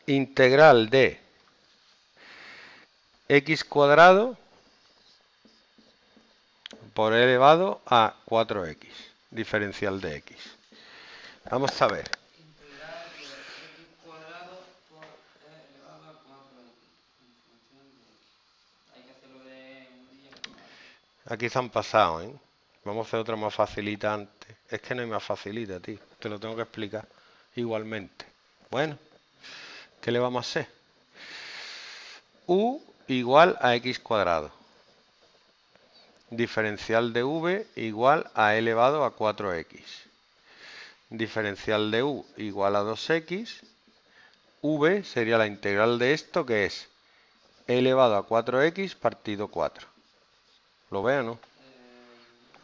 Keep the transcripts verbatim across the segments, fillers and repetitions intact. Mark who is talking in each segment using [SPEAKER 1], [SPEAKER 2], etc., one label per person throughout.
[SPEAKER 1] integral de x cuadrado por e elevado a cuatro x, diferencial de x. Vamos a ver.
[SPEAKER 2] Integral de x cuadrado por e elevado a cuatro x en función de x. Hay que hacerlo de un día.
[SPEAKER 1] Aquí se han pasado, ¿eh? Vamos a hacer otra más facilita antes. Es que no hay más facilita, tío. Te lo tengo que explicar igualmente. Bueno, ¿qué le vamos a hacer? U igual a x cuadrado. Diferencial de v igual a e elevado a cuatro x. Diferencial de u igual a dos x. V sería la integral de esto, que es e elevado a cuatro x partido cuatro. ¿Lo veo, no?
[SPEAKER 2] Eh,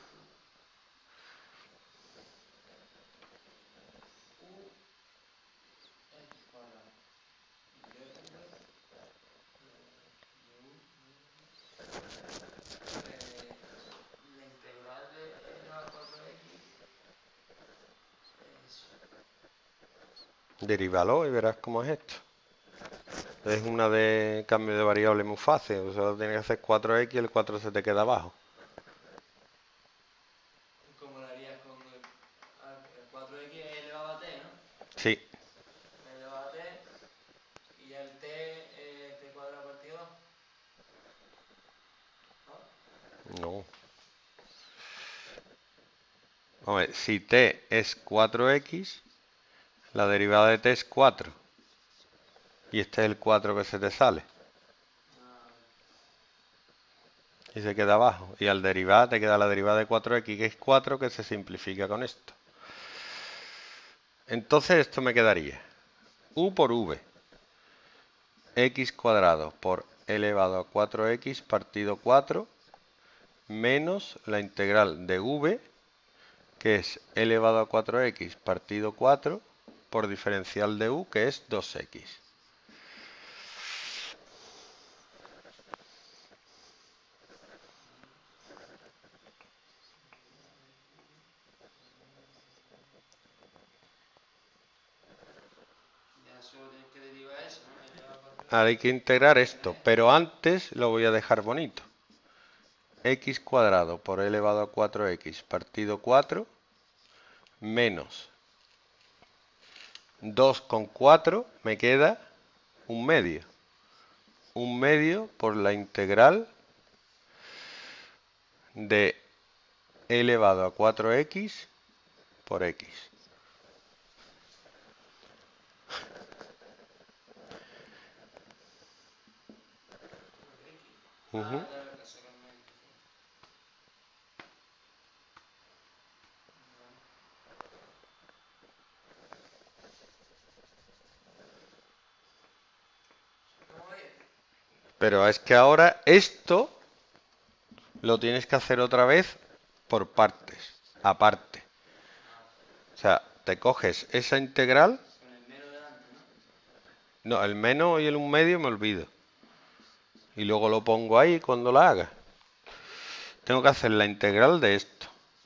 [SPEAKER 2] u x cuadrado de v de u eh, la integral de e elevado a cuatro x es
[SPEAKER 1] Derívalo y verás cómo es esto. Es una de cambio de variable muy fácil. Solo tienes que hacer cuatro x y el cuatro se te queda abajo.
[SPEAKER 2] como lo harías con el, el cuatro x e elevado a t, ¿no?
[SPEAKER 1] Sí.
[SPEAKER 2] E elevado a t y el t es t cuadrado partido dos. ¿No?
[SPEAKER 1] No. Hombre, si t es cuatro x, la derivada de t es cuatro. Y este es el cuatro que se te sale.
[SPEAKER 2] Ah,
[SPEAKER 1] Y se queda abajo. Y al derivar te queda la derivada de cuatro x, que es cuatro, que se simplifica con esto. Entonces esto me quedaría u por v. X cuadrado por e elevado a cuatro x partido cuatro menos la integral de v, que es e elevado a cuatro x partido cuatro por diferencial de u, que es dos x.
[SPEAKER 2] ya solo tienes que derivar eso, ¿no? E elevado a cuatro x.
[SPEAKER 1] Ahora hay que integrar esto, pero antes lo voy a dejar bonito. X cuadrado por e elevado a cuatro x partido cuatro menos dos con cuatro me queda un medio. Un medio por la integral de e elevado a cuatro x por x.
[SPEAKER 2] Por x.
[SPEAKER 1] Uh-huh.
[SPEAKER 2] Ah, claro, casualmente, sí. Vale. ¿Cómo es?
[SPEAKER 1] Pero es que ahora esto lo tienes que hacer otra vez por partes, aparte.
[SPEAKER 2] Ah,
[SPEAKER 1] O sea, te coges esa integral.
[SPEAKER 2] con el menos delante, ¿no?
[SPEAKER 1] No, el menos y el un medio me olvido. Y luego lo pongo ahí cuando la haga. Tengo que hacer la integral de esto.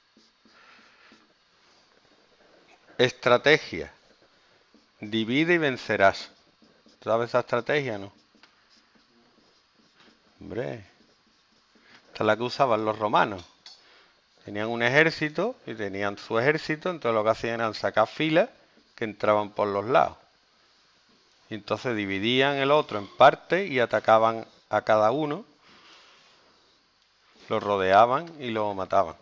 [SPEAKER 1] Estrategia. Divide y vencerás. ¿Sabes esa estrategia, no? Hombre, esta es la que usaban los romanos. Tenían un ejército y tenían su ejército, entonces lo que hacían era sacar filas que entraban por los lados. Y entonces dividían el otro en partes y atacaban a cada uno, lo rodeaban y lo mataban.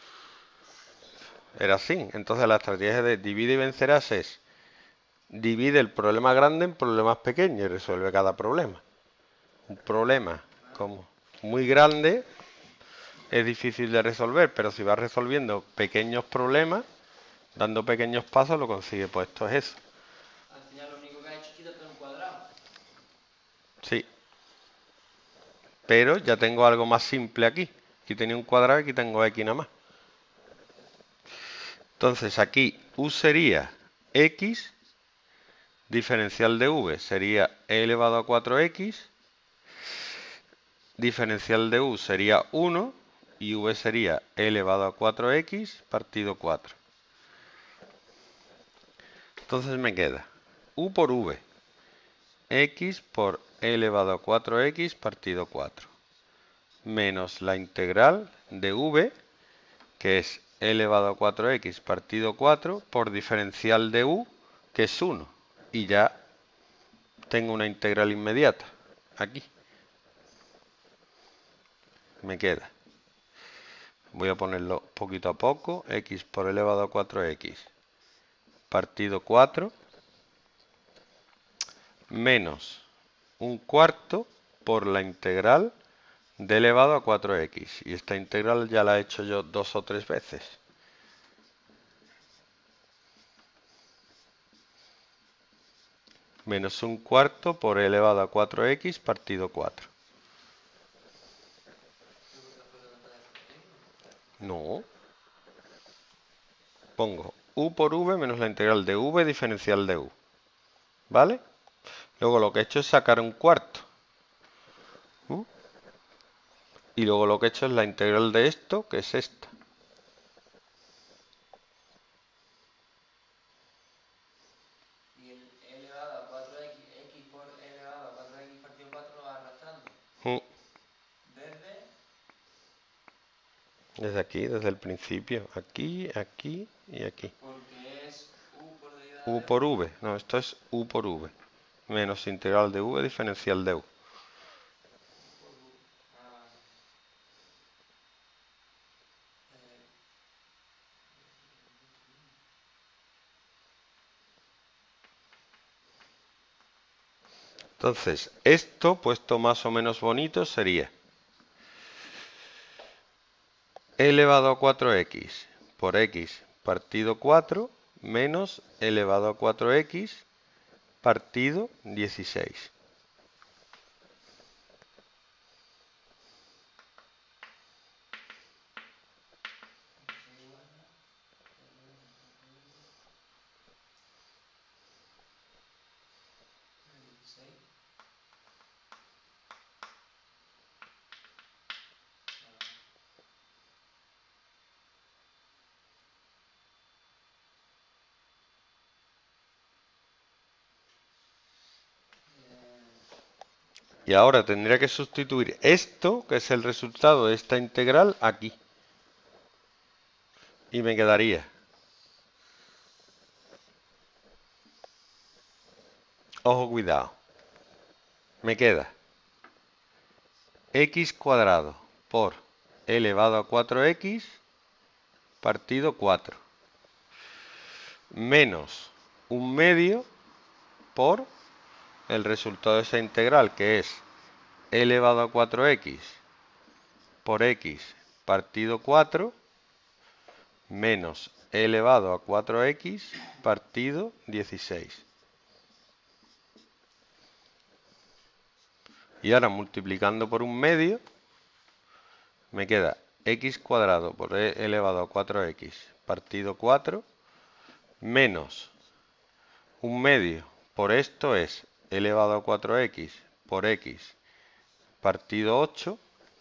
[SPEAKER 1] Era así. Entonces la estrategia de divide y vencerás es: divide el problema grande en problemas pequeños y resuelve cada problema. Un problema como muy grande es difícil de resolver, pero si vas resolviendo pequeños problemas, dando pequeños pasos, lo consigue. Pues esto es eso.
[SPEAKER 2] Al final lo único que ha hecho es quitarte un cuadrado.
[SPEAKER 1] Sí, pero ya tengo algo más simple aquí. Aquí tenía un cuadrado y aquí tengo x nada más. Entonces aquí u sería x, diferencial de v sería e elevado a cuatro x, diferencial de u sería uno y v sería e elevado a cuatro x partido cuatro. Entonces me queda u por v. x por e elevado a cuatro x partido cuatro, menos la integral de v, que es e elevado a cuatro x partido cuatro, por diferencial de u, que es uno. Y ya tengo una integral inmediata, aquí. Me queda. Voy a ponerlo poquito a poco. X por e elevado a cuatro x partido cuatro, menos un cuarto por la integral de elevado a cuatro x. Y esta integral ya la he hecho yo dos o tres veces. Menos un cuarto por e elevado a cuatro x partido cuatro. No. Pongo u por v menos la integral de v diferencial de u. ¿Vale? Luego lo que he hecho es sacar un cuarto. ¿Uh? Y luego lo que he hecho es la integral de esto, que es esta.
[SPEAKER 2] Y el e elevado a cuatro x, x por e elevado a cuatro x partido cuatro lo va arrastrando.
[SPEAKER 1] ¿Uh?
[SPEAKER 2] Desde...
[SPEAKER 1] Desde aquí, desde el principio. Aquí, aquí y aquí.
[SPEAKER 2] Porque es u por derivada
[SPEAKER 1] U
[SPEAKER 2] de
[SPEAKER 1] por v. No, esto es u por v. Menos integral de v diferencial de u.
[SPEAKER 2] por u. Ah, vale. Eh,
[SPEAKER 1] Entonces, esto, puesto más o menos bonito, sería e elevado a cuatro x por x partido cuatro menos e elevado a cuatro x partido dieciséis.
[SPEAKER 2] se iguala dieciséis.
[SPEAKER 1] Y ahora tendría que sustituir esto, que es el resultado de esta integral, aquí. Y me quedaría. Ojo, cuidado. Me queda x cuadrado por e elevado a cuatro x partido cuatro. Menos un medio por el resultado de esa integral, que es e elevado a cuatro x por x partido cuatro menos e elevado a cuatro x partido dieciséis. Y ahora multiplicando por un medio, me queda x cuadrado por e elevado a cuatro x partido cuatro menos un medio por esto es e elevado a cuatro x por x partido ocho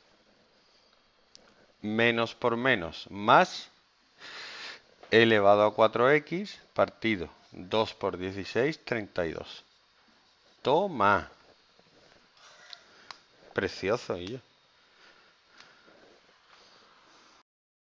[SPEAKER 1] menos por menos más e elevado a cuatro x partido dos por dieciséis, treinta y dos. Toma. Precioso, y yo.